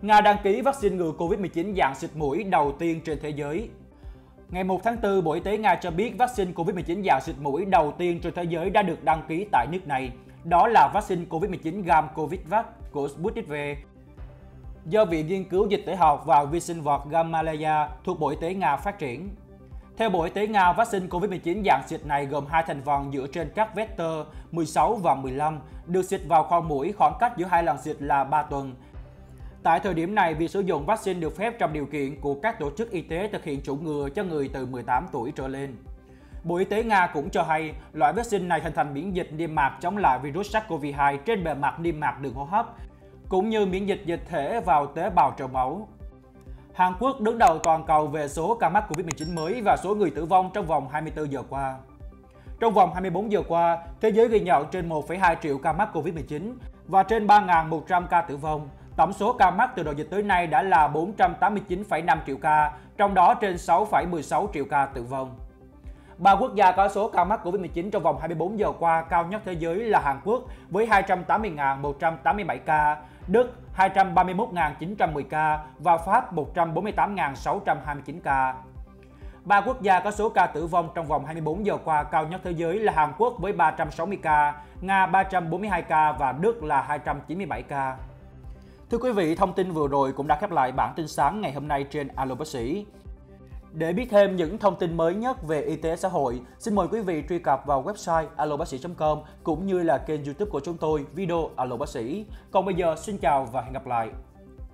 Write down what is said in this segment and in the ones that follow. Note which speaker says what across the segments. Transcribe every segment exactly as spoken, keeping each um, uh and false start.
Speaker 1: Nga đăng ký vaccine ngừa Covid mười chín dạng xịt mũi đầu tiên trên thế giới. Ngày một tháng tư, Bộ Y tế Nga cho biết vaccine Covid mười chín dạng xịt mũi đầu tiên trên thế giới đã được đăng ký tại nước này. Đó là vaccine Covid mười chín Gamcovidvac của Sputnik V, do Viện Nghiên cứu Dịch tễ học và Vi sinh vật Gamaleya thuộc Bộ Y tế Nga phát triển. Theo Bộ Y tế Nga, vaccine Covid mười chín dạng xịt này gồm hai thành phần dựa trên các vector mười sáu và mười lăm, được xịt vào khoang mũi, khoảng cách giữa hai lần xịt là ba tuần. Tại thời điểm này, việc sử dụng vaccine được phép trong điều kiện của các tổ chức y tế thực hiện chủng ngừa cho người từ mười tám tuổi trở lên. Bộ Y tế Nga cũng cho hay loại vaccine này hình thành miễn dịch niêm mạc chống lại virus SARS-xê o vê hai trên bề mặt niêm mạc đường hô hấp, cũng như miễn dịch dịch thể vào tế bào trong máu. Hàn Quốc đứng đầu toàn cầu về số ca mắc Covid mười chín mới và số người tử vong trong vòng hai mươi tư giờ qua. Trong vòng hai mươi bốn giờ qua, thế giới ghi nhận trên một phẩy hai triệu ca mắc Covid mười chín và trên ba nghìn một trăm ca tử vong. Tổng số ca mắc từ đầu dịch tới nay đã là bốn trăm tám mươi chín phẩy năm triệu ca, trong đó trên sáu phẩy mười sáu triệu ca tử vong. Ba quốc gia có số ca mắc Covid mười chín trong vòng hai mươi bốn giờ qua cao nhất thế giới là Hàn Quốc với hai trăm tám mươi nghìn một trăm tám mươi bảy ca, Đức hai trăm ba mươi mốt nghìn chín trăm mười ca và Pháp một trăm bốn mươi tám nghìn sáu trăm hai mươi chín ca. Ba quốc gia có số ca tử vong trong vòng hai mươi bốn giờ qua cao nhất thế giới là Hàn Quốc với ba trăm sáu mươi ca, Nga ba trăm bốn mươi hai ca và Đức là hai trăm chín mươi bảy ca. Thưa quý vị, thông tin vừa rồi cũng đã khép lại bản tin sáng ngày hôm nay trên Alo Bác sĩ. Để biết thêm những thông tin mới nhất về y tế xã hội, xin mời quý vị truy cập vào website alo bác sĩ chấm com cũng như là kênh YouTube của chúng tôi, video Alo Bác sĩ. Còn bây giờ, xin chào và hẹn gặp lại.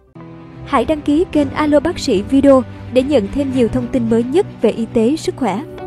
Speaker 2: Hãy đăng ký kênh Alo Bác sĩ Video để nhận thêm nhiều thông tin mới nhất về y tế, sức khỏe.